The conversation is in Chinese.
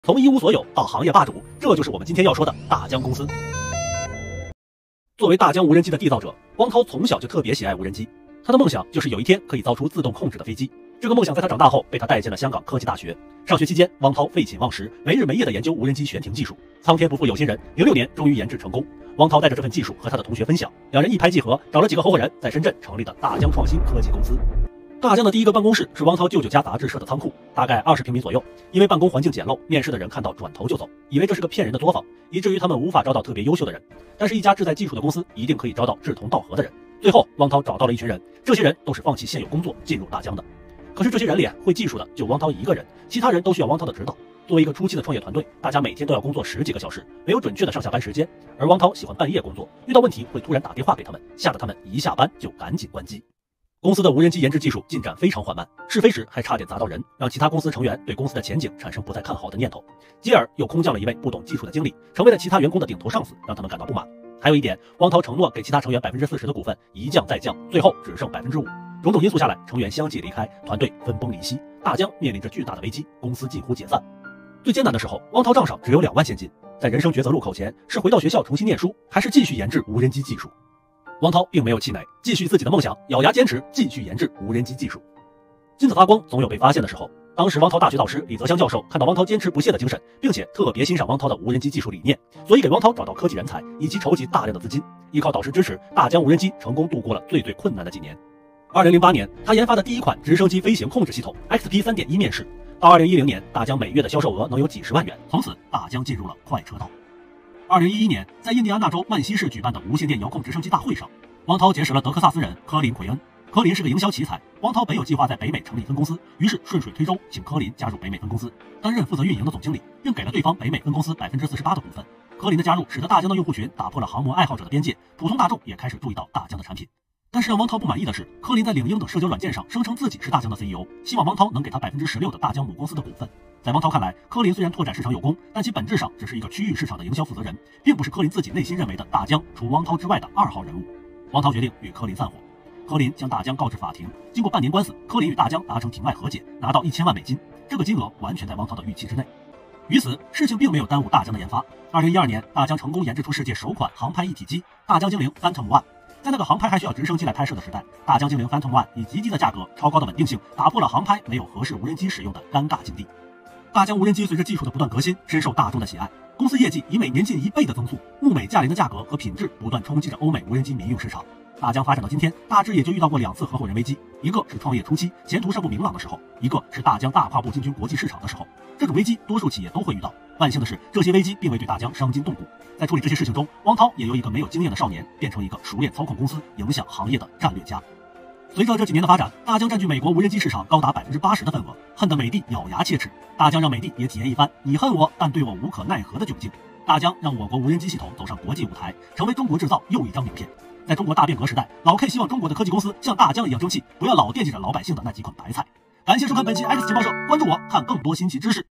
从一无所有到行业霸主，这就是我们今天要说的大疆公司。作为大疆无人机的缔造者，汪涛从小就特别喜爱无人机。他的梦想就是有一天可以造出自动控制的飞机。这个梦想在他长大后被他带进了香港科技大学。上学期间，汪涛废寝忘食，没日没夜地研究无人机悬停技术。苍天不负有心人，06年终于研制成功。汪涛带着这份技术和他的同学分享，两人一拍即合，找了几个合伙人，在深圳成立的大疆创新科技公司。大疆的第一个办公室是汪涛舅舅家杂志社的仓库，大概20平米左右。因为办公环境简陋，面试的人看到转头就走，以为这是个骗人的作坊，以至于他们无法招到特别优秀的人。但是，一家志在技术的公司一定可以招到志同道合的人。最后，汪涛找到了一群人，这些人都是放弃现有工作进入大疆的。可是这些人里会技术的就汪涛一个人，其他人都需要汪涛的指导。作为一个初期的创业团队，大家每天都要工作10几个小时，没有准确的上下班时间。而汪涛喜欢半夜工作，遇到问题会突然打电话给他们，吓得他们一下班就赶紧关机。公司的无人机研制技术进展非常缓慢，试飞时还差点砸到人，让其他公司成员对公司的前景产生不再看好的念头。继而又空降了一位不懂技术的经理，成为了其他员工的顶头上司，让他们感到不满。还有一点，汪涛承诺给其他成员40%的股份，一降再降，最后只剩5%。种种因素下来，成员相继离开，团队分崩离析，大疆面临着巨大的危机，公司近乎解散。最艰难的时候，汪涛账上只有2万现金，在人生抉择路口前，是回到学校重新念书，还是继续研制无人机技术？汪涛并没有气馁，继续自己的梦想，咬牙坚持，继续研制无人机技术。金子发光总有被发现的时候。当时汪涛大学导师李泽湘教授看到汪涛坚持不懈的精神，并且特别欣赏汪涛的无人机技术理念，所以给汪涛找到科技人才，以及筹集大量的资金。依靠导师支持，大疆无人机成功度过了最困难的几年。2008年，他研发的第一款直升机飞行控制系统 XP 3.1面世。到2010年，大疆每月的销售额能有几十万元，从此大疆进入了快车道。2011年，在印第安纳州曼西市举办的无线电遥控直升机大会上，汪涛结识了德克萨斯人科林·奎恩。科林是个营销奇才，汪涛本有计划在北美成立分公司，于是顺水推舟请科林加入北美分公司，担任负责运营的总经理，并给了对方北美分公司48%的股份。科林的加入使得大疆的用户群打破了航模爱好者的边界，普通大众也开始注意到大疆的产品。但是让汪涛不满意的是，科林在领英等社交软件上声称自己是大疆的 CEO， 希望汪涛能给他16%的大疆母公司的股份。在汪涛看来，科林虽然拓展市场有功，但其本质上只是一个区域市场的营销负责人，并不是科林自己内心认为的大疆除汪涛之外的2号人物。汪涛决定与科林散伙。科林将大疆告至法庭，经过半年官司，科林与大疆达成庭外和解，拿到1000万美金，这个金额完全在汪涛的预期之内。于此，事情并没有耽误大疆的研发。2012年，大疆成功研制出世界首款航拍一体机大疆精灵 Phantom One。在那个航拍还需要直升机来拍摄的时代，大疆精灵 Phantom One 以极低的价格、超高的稳定性，打破了航拍没有合适无人机使用的尴尬境地。大疆无人机随着技术的不断革新，深受大众的喜爱，公司业绩以每年近1倍的增速，物美价廉的价格和品质不断冲击着欧美无人机民用市场。大疆发展到今天，大致也就遇到过2次合伙人危机，一个是创业初期前途尚不明朗的时候，一个是大疆大跨步进军国际市场的时候。这种危机多数企业都会遇到，万幸的是这些危机并未对大疆伤筋动骨。在处理这些事情中，汪涛也由一个没有经验的少年变成一个熟练操控公司、影响行业的战略家。随着这几年的发展，大疆占据美国无人机市场高达80%的份额，恨得美帝咬牙切齿。大疆让美帝也体验一番你恨我但对我无可奈何的窘境。大疆让我国无人机系统走上国际舞台，成为中国制造又一张名片。在中国大变革时代，老 K 希望中国的科技公司像大疆一样争气，不要老惦记着老百姓的那几款白菜。感谢收看本期 X 情报社，关注我看更多新奇知识。